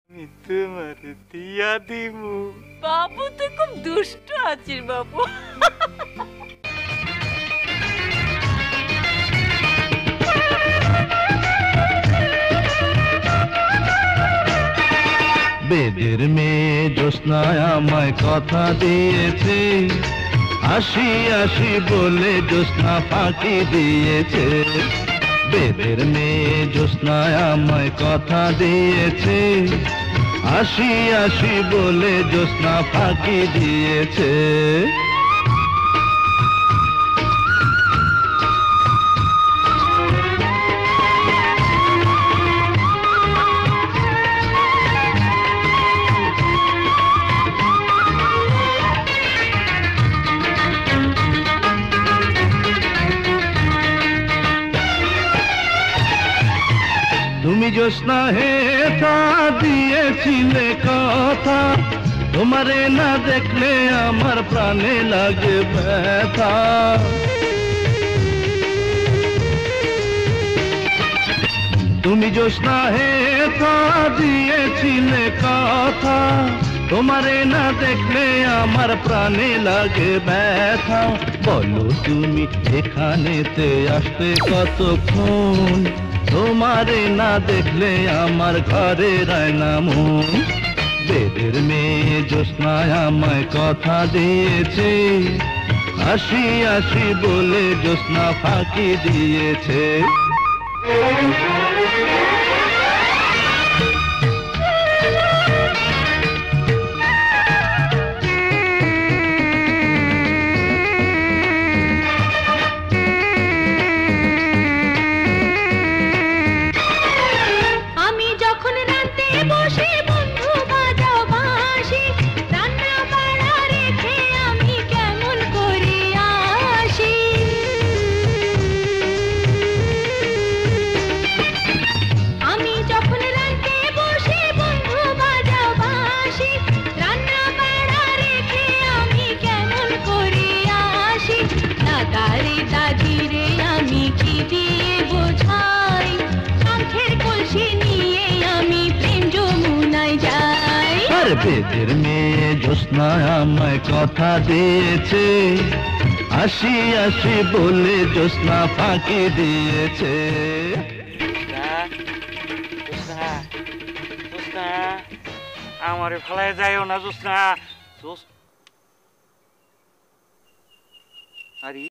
তোমার দিয়া দিমু। বাবু তুই খুব দুষ্ট আছিস বাবু। বেদের মেয়ে জ্যোৎস্নায় আমায় কথা দিয়েছে, আসি আসি বলে জ্যোৎস্না ফাঁকি দিয়েছে। বেদের মেয়ে জ্যোৎস্নায় আমায় কথা দিয়েছে, আসি আসি বলে জ্যোৎস্না ফাঁকি দিয়েছে। তুমি জ্যোৎস্না হেথা দিয়েছিলে কথা, তোমারে না দেখলে আমার প্রাণে লাগে ব্যথা। তুমি জ্যোৎস্না হেথা দিয়েছিলে কথা, তোমারে না দেখলে আমার প্রাণে লাগে ব্যথা। বলো তুমি এখানেতে আসতে কতক্ষণ, তোমারে না দেখলে আমার ঘরে রায় না মন। বেদের মেয়ে জ্যোৎস্নায় আমায় কথা দিয়েছে, আসি আসি বলে জ্যোৎস্না ফাঁকি দিয়েছে। বেদের মেয়ে জ্যোৎস্নায় আমায় কথা দিয়েছে, আসি আসি বলে জ্যোৎস্না ফাঁকি দিয়েছে। আমারে ফেলায় যাইও না জ্যোৎস্না। আরে